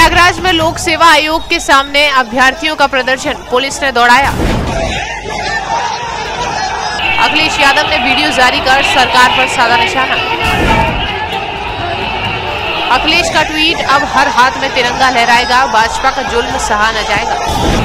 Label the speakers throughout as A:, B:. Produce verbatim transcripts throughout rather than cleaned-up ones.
A: प्रयागराज में लोक सेवा आयोग के सामने अभ्यर्थियों का प्रदर्शन पुलिस ने दौड़ाया। अखिलेश यादव ने वीडियो जारी कर सरकार पर साधा निशाना। अखिलेश का ट्वीट, अब हर हाथ में तिरंगा लहराएगा, भाजपा का जुल्म सहा न जाएगा।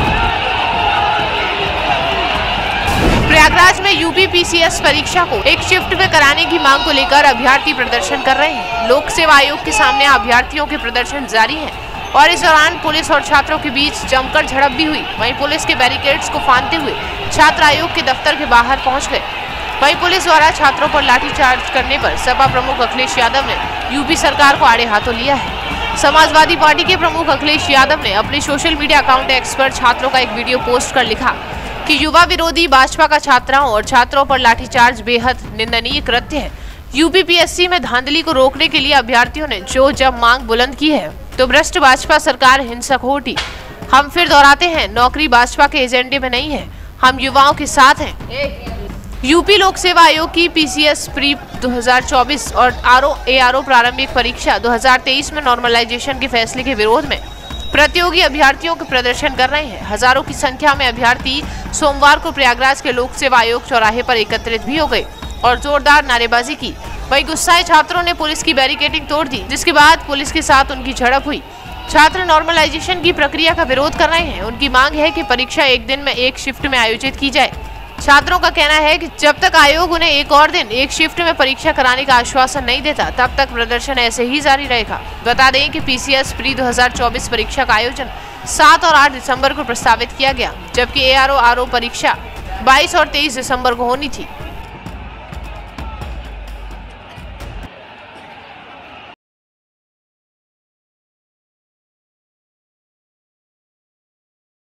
A: प्रयागराज में यूपी पीसीएस परीक्षा को एक शिफ्ट में कराने की मांग को लेकर अभ्यर्थी प्रदर्शन कर रहे हैं। लोक सेवा आयोग के सामने अभ्यर्थियों के प्रदर्शन जारी है और इस दौरान पुलिस और छात्रों के बीच जमकर झड़प भी हुई। वहीं पुलिस के बैरिकेड्स को फांदते हुए छात्र आयोग के दफ्तर के बाहर पहुंच गए। वहीं पुलिस द्वारा छात्रों पर लाठीचार्ज करने पर सपा प्रमुख अखिलेश यादव ने यूपी सरकार को आड़े हाथों लिया है। समाजवादी पार्टी के प्रमुख अखिलेश यादव ने अपने सोशल मीडिया अकाउंट एक्स पर छात्रों का एक वीडियो पोस्ट कर लिखा कि युवा विरोधी भाजपा का छात्राओं और छात्रों पर लाठीचार्ज बेहद निंदनीय कृत्य है। यूपी पीएससी में धांधली को रोकने के लिए अभ्यर्थियों ने जो जब मांग बुलंद की है तो भ्रष्ट भाजपा सरकार हिंसक हो उठी। हम फिर दोहराते हैं, नौकरी भाजपा के एजेंडे में नहीं है, हम युवाओं के साथ हैं। यूपी लोक सेवा आयोग की पीसीएस प्री दो हज़ार चौबीस और आरओ एआरओ प्रारंभिक परीक्षा दो हज़ार तेईस में नॉर्मलाइजेशन के फैसले के विरोध में प्रतियोगी अभ्यर्थियों के प्रदर्शन कर रहे हैं। हजारों की संख्या में अभ्यर्थी सोमवार को प्रयागराज के लोक सेवा आयोग चौराहे पर एकत्रित भी हो गए और जोरदार नारेबाजी की। वहीं गुस्साए छात्रों ने पुलिस की बैरिकेडिंग तोड़ दी, जिसके बाद पुलिस के साथ उनकी झड़प हुई। छात्र नॉर्मलाइजेशन की प्रक्रिया का विरोध कर रहे हैं। उनकी मांग है कि परीक्षा एक दिन में एक शिफ्ट में आयोजित की जाए। छात्रों का कहना है कि जब तक आयोग उन्हें एक और दिन एक शिफ्ट में परीक्षा कराने का आश्वासन नहीं देता, तब तक प्रदर्शन ऐसे ही जारी रहेगा। बता दें कि पीसीएस प्री दो हज़ार चौबीस परीक्षा का आयोजन सात और आठ दिसंबर को प्रस्तावित किया गया, जबकि एआरओ आरओ परीक्षा बाईस और तेईस दिसंबर को होनी थी।